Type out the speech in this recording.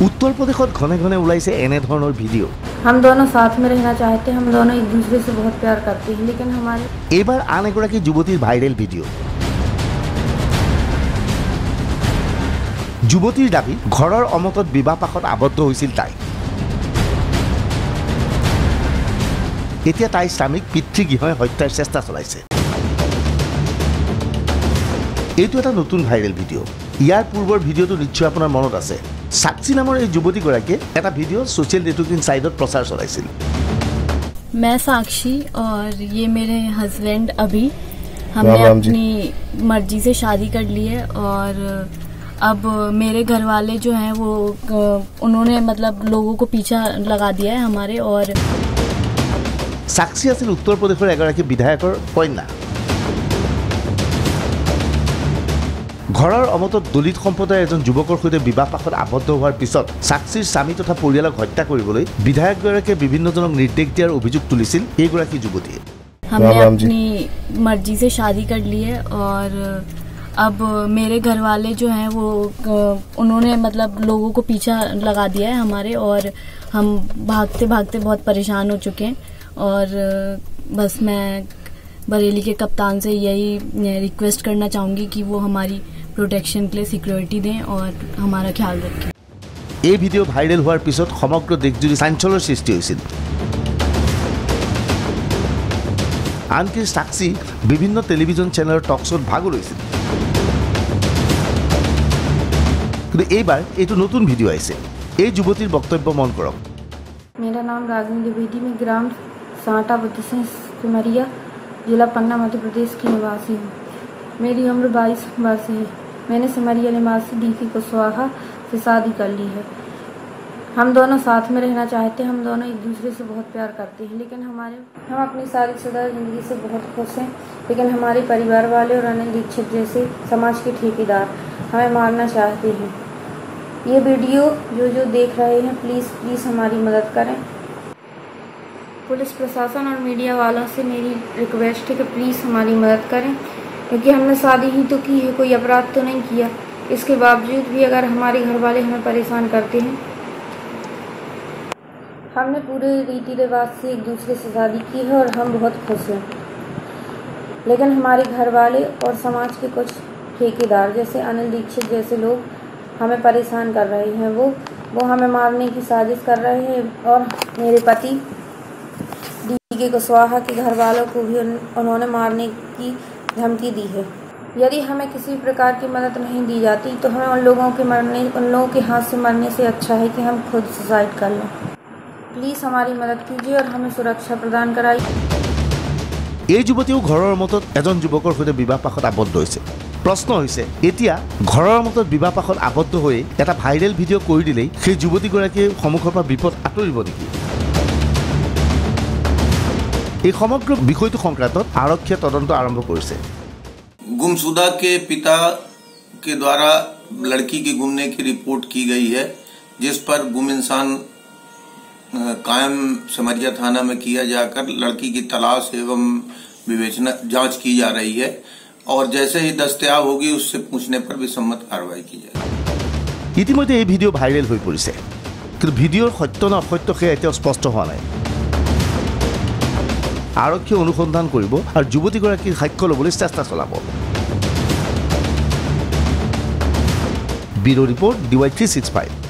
उत्तर प्रदेश घने घने ওলাইছে এনে ধৰণৰ ভিডিও। हम दोनों साथ में रहना चाहते हैं, हम दोनों एक दूसरे से बहुत प्यार करते हैं, लेकिन हमारे এইবাৰ আন এগৰাকী যুৱতীৰ ভাইৰেল ভিডিও। যুৱতীৰ দাবী ঘৰৰ অমতত বিবাহ পাশত আবদ্ধ হৈছিল তাই। এতিয়া তাইৰ স্বামীক পিতৃগৃহই হত্যাৰ চেষ্টা চলাইছে। এইটো এটা নতুন ভাইৰেল ভিডিও। ইয়াৰ পূৰ্বৰ ভিডিওটো নিশ্চয় আপোনাৰ মনত আছে। সাক্ষী নামৰ এই যুৱতীগৰাকীয়ে এটা ভিডিও সোশ্যাল নেটৱৰ্কিং সাইটত প্ৰচাৰ চলাইছিল। मैं साक्षी और ये मेरे हस्बैंड अभी हमने अपनी मर्जी से शादी कर ली है और अब मेरे घर वाले जो हैं वो उन्होंने मतलब लोगों को पीछा लगा दिया है हमारे। और সাক্ষী আছিল উত্তৰ প্ৰদেশৰ এগৰাকী বিধায়কৰ কন্যা। ঘৰৰ অমতত দলিত সম্প্ৰদায়ৰ এজন যুৱকৰ সৈতে বিবাহ পাশত আবদ্ধ হোৱাৰ পিছত সাক্ষীৰ স্বামী তথা পৰিয়ালক হত্যা কৰিবলৈ বিধায়কগৰাকীয়ে বিভিন্নজনক নিৰ্দেশ দিয়াৰ অভিযোগ তুলিছিল এইগৰাকী যুৱতীয়ে। हमने अपनी मर्जी से शादी कर ली है और अब मेरे घर वाले जो हैं वो उन्होंने मतलब लोगों को पीछा लगा दिया है हमारे। और हम भागते भागते बहुत परेशान हो चुके हैं। और बस मैं बरेली के कप्तान से यही रिक्वेस्ट करना चाहूँगी कि वो हमारी प्रोटेक्शन के लिए सिक्योरिटी दें और हमारा ख्याल रखें। এই ভিডিও ভাইৰেল হোৱাৰ পিছত সমগ্ৰ দেশজুৰি চাঞ্চল্যৰ সৃষ্টি হৈছিল। আনকি সাক্ষী বিভিন্ন টেলিভিজন চেনেলৰ টক শ্ব'ত ভাগো লৈছিল। কিন্তু এইবাৰ এইটো নতুন ভিডিও আহিছে। এই যুৱতীৰ বক্তব্য মন কৰক। मेरा नाम रागिनी द्विवेदी, मैं ग्राम सांटा बत्तीस सिमरिया, जिला पन्ना, मध्य प्रदेश की निवासी हूँ। मेरी उम्र 22 वर्ष है। मैंने सिमरिया निवासी डीके कुशवाहा से शादी कर ली है। हम दोनों साथ में रहना चाहते हैं, हम दोनों एक दूसरे से बहुत प्यार करते हैं, लेकिन हम अपनी शादीशुदा ज़िंदगी से बहुत खुश हैं। लेकिन हमारे परिवार वाले और अनिल दीक्षित जैसे समाज के ठेकेदार हमें मारना चाहते हैं। ये वीडियो जो देख रहे हैं प्लीज़ हमारी मदद करें। पुलिस प्रशासन और मीडिया वालों से मेरी रिक्वेस्ट है कि प्लीज़ हमारी मदद करें, क्योंकि हमने शादी ही तो की है, कोई अपराध तो नहीं किया। इसके बावजूद भी अगर हमारे घर वाले हमें परेशान करते हैं। हमने पूरे रीति रिवाज से एक दूसरे से शादी की है और हम बहुत खुश हैं, लेकिन हमारे घर वाले और समाज के कुछ ठेकेदार जैसे अनिल दीक्षित जैसे लोग हमें परेशान कर रहे हैं। वो हमें मारने की साजिश कर रहे हैं और मेरे पति डीके कुशवाहा के घर वालों को भी उन्होंने मारने की धमकी दी है। यदि हमें किसी प्रकार की मदद नहीं दी जाती तो हमें उन लोगों के हाथ से मरने से अच्छा है कि हम खुद सुसाइड कर लें। प्लीज़ हमारी मदद कीजिए और हमें सुरक्षा प्रदान कराइए। এই যুৱতীও ঘৰৰ মতত এজন যুৱকৰ সৈতে বিবাহ পাশত আবদ্ধ হৈছে। প্ৰশ্ন হৈছে এতিয়া ঘৰৰ মতত বিবাহ পাশত আবদ্ধ হৈ এটা ভাইৰেল ভিডিঅ' কৰি দিলেই সেই যুৱতীগৰাকীয়ে সন্মুখৰ পৰা বিপদ আঁতৰিব নেকি? এই সমগ্ৰ বিষয়টো সংক্ৰান্তত আৰক্ষীয়ে তদন্ত আৰম্ভ কৰিছে। गुमशुदा के पिता के द्वारा लड़की के गुमने की रिपोर्ट की गई है, जिस पर गुम इंसान कायम सिमरिया थाना में किया जाकर लड़की की तलाश एवं विवेचना जांच की जा रही है और जैसे ही दस्तयाब होगी उससे पूछने पर भी सम्मत कार्रवाई की जाएगी। ইতিমধ্যে এই ভিডিঅ' ভাইৰেল হৈ পৰিছে, কিন্তু ভিডিঅ'ৰ সত্য নে অসত্য সেয়া এতিয়াও স্পষ্ট হোৱা নাই। আৰক্ষীয়ে অনুসন্ধান কৰিব আৰু যুৱতীগৰাকীৰ সাক্ষ্য ল'বলৈ চেষ্টা চলাব। Bureau' report DY365।